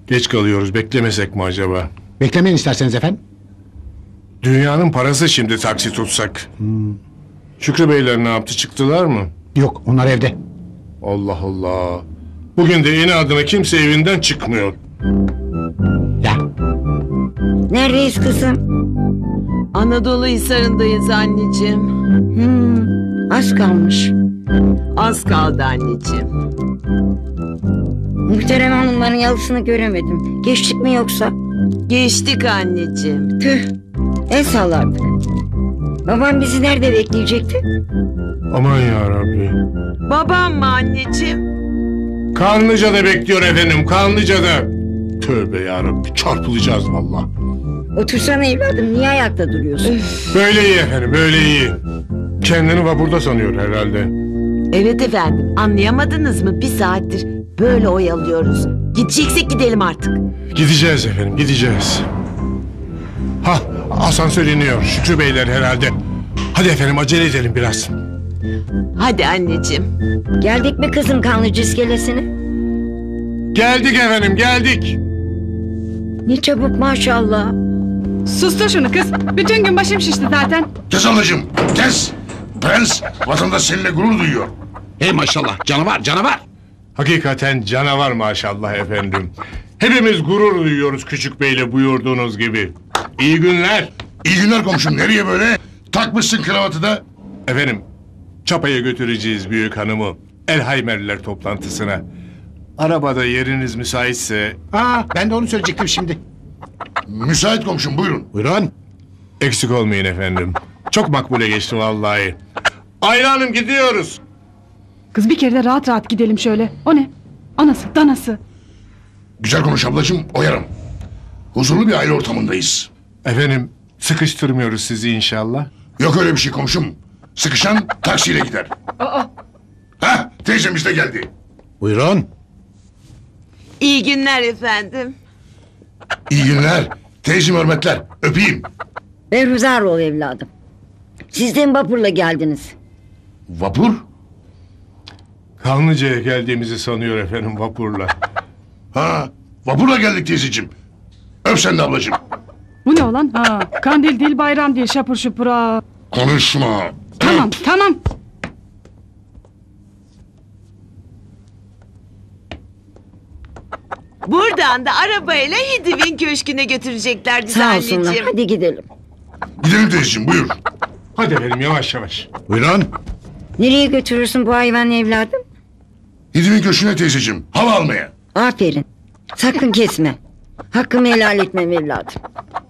Geç kalıyoruz, beklemesek mi acaba? Beklemeyin isterseniz efendim. Dünyanın parası şimdi taksi tutsak. Şükrü Beyler ne yaptı, çıktılar mı? Yok, onlar evde. Allah Allah. Bugün de inadına kimse evinden çıkmıyor. Ya, Neredeyiz kızım? Anadolu Hisarı'ndayız anneciğim. Az kalmış. Az kaldı anneciğim. Muhterem hanımların yalısını göremedim. Geçtik mi yoksa? Geçtik anneciğim. Tüh. El sallardık. Babam bizi nerede bekleyecekti? Aman yarabbi. Babam mı anneciğim? Kanlıca'da bekliyor efendim, Kanlıca'da. Tövbe yarabbi, çarpılacağız vallahi. Otursana evladım, niye ayakta duruyorsun? Böyle iyi efendim, böyle iyi. Kendini vapurda sanıyor herhalde. Evet efendim, anlayamadınız mı? Bir saattir böyle oyalıyoruz. Gideceksek gidelim artık. Gideceğiz efendim, gideceğiz. Hah, asansör iniyor. Şükrü Beyler herhalde. Hadi efendim, acele edelim biraz. Hadi anneciğim. Geldik mi kızım Kanlıca iskelesine? Geldik efendim, geldik. Ne çabuk maşallah. Sustur şunu kız. Bütün gün başım şişti zaten. Kes ablacığım, kes! Prens, vatandaş seninle gurur duyuyor. hey maşallah, canavar, canavar. Hakikaten canavar maşallah efendim. Hepimiz gurur duyuyoruz Küçük Bey'le buyurduğunuz gibi. İyi günler. İyi günler komşum, nereye böyle? Takmışsın kravatı da. Efendim, Çapa'ya götüreceğiz büyük hanımı. Elhaymerliler toplantısına. Arabada yeriniz müsaitse... Ben de onu söyleyecektim şimdi. Müsait komşum, buyurun. Buyurun. Eksik olmayın efendim. Çok makbule geçti vallahi. Ayla Hanım, gidiyoruz. Kız bir kere de rahat rahat gidelim şöyle. O ne? Anası, danası. Güzel konuş ablacığım, oyarım. Huzurlu bir aile ortamındayız. Efendim, sıkıştırmıyoruz sizi inşallah. Yok öyle bir şey komşum. Sıkışan taksiyle gider. Hah, teyzemiz de geldi. Buyurun. İyi günler efendim. İyi günler. Teyzem hürmetler. Öpeyim. Berhuzar ol evladım. Siz de mi vapurla geldiniz? Vapur? Kanlıca'ya geldiğimizi sanıyor efendim vapurla. Ha, vapurla geldik teyzeciğim. Öp sen de ablacığım. Bu ne olan? Kandil değil, bayram değil, şapur şupura. Konuşma. Tamam, tamam. Buradan da arabayla Hidivin Köşkü'ne götürecekler bizi Sağ olsunlar. anneciğim. Hadi gidelim. Gidelim teyzeciğim, buyur. Hadi efendim, yavaş yavaş. Buyurun. Nereye götürürsün bu hayvanı evladım? Hidimin köşküne teyzeciğim, hava almaya. Aferin. Sakın kesme. Hakkımı helal etmem evladım.